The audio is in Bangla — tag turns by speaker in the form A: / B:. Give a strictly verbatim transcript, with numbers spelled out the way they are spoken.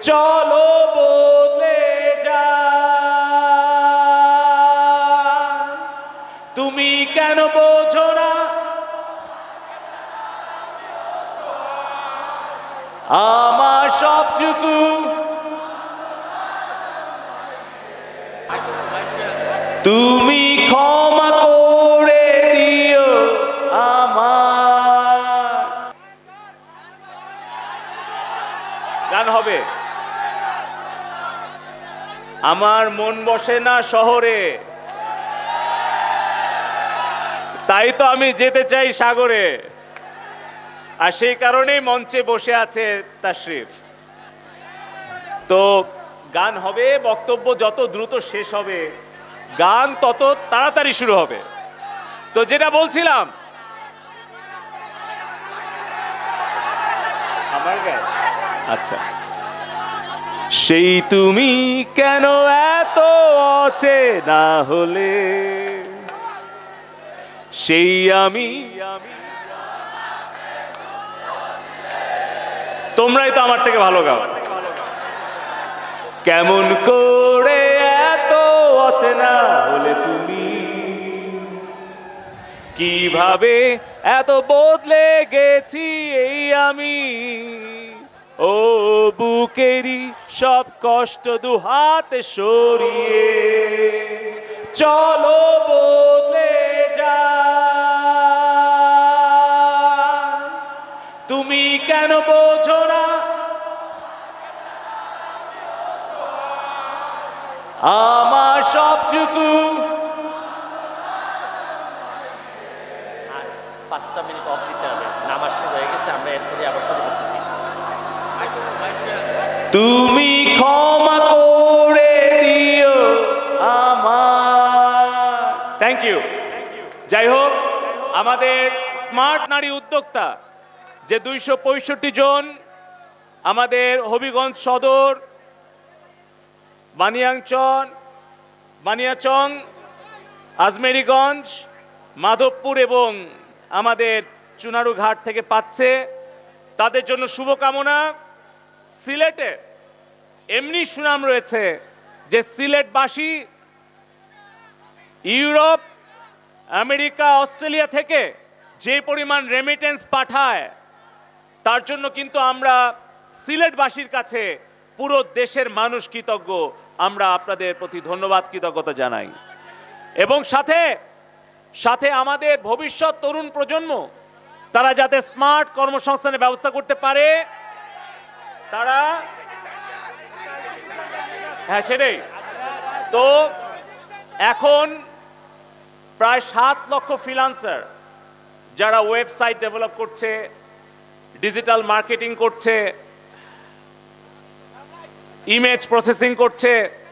A: চলো বদলে যা তুমি কেন বোঝো না আমার সবটুকু তুমি ক্ষমা করে দিও আমার গান হবে আমার মন বসে না শহরে তাই তো আমি যেতে চাই সাগরে আর সেই কারণেই মঞ্চে বসে আছে তাশরিফ তো গান হবে বক্তব্য যত দ্রুত শেষ হবে গান তত তাড়াতাড়ি শুরু হবে তো যেটা বলছিলাম আমার গান আচ্ছা সেই তুমি কেন এত অচেনা হলে সেই আমি তোমরাই তো আমার থেকে ভালো গাও কেমন করে এত অচেনা হলে তুমি কিভাবে এত বদলে গেছি এই আমি ও বুকেরই সব কষ্ট দু হাতে সরিয়ে চলো বদলে যা তুমি কেন বোঝো না আমার সবটুকু
B: পাঁচটা মিনিট অফ দিতে হবে নামাজ শুরু হয়ে গেছে আমরা এরপরে আবার শুরু করতেছি
A: তুমি ক্ষমা করে দিও আমার থ্যাংক ইউ যাই হোক আমাদের স্মার্ট নারী উদ্যোক্তা যে দুইশো পঁয়ষট্টি জন আমাদের হবিগঞ্জ সদর বানিয়াচং বানিয়াচং আজমেরীগঞ্জ মাধবপুর এবং আমাদের চুনারুঘাট থেকে পাচ্ছে তাদের জন্য শুভকামনা সিলেটে এমনি সুনাম রয়েছে যে সিলেটবাসী ইউরোপ আমেরিকা অস্ট্রেলিয়া থেকে যে পরিমাণ রেমিটেন্স পাঠায় তার জন্য কিন্তু আমরা সিলেটবাসীর কাছে পুরো দেশের মানুষ কৃতজ্ঞ আমরা আপনাদের প্রতি ধন্যবাদ কৃতজ্ঞতা জানাই এবং সাথে সাথে আমাদের ভবিষ্যৎ তরুণ প্রজন্ম তারা যাতে স্মার্ট কর্মসংস্থানের ব্যবস্থা করতে পারে তারা হ্যাঁ সেটাই তো এখন প্রায় সাত লক্ষ ফ্রিল্যান্সার যারা ওয়েবসাইট ডেভেলপ করছে ডিজিটাল মার্কেটিং করছে ইমেজ প্রসেসিং করছে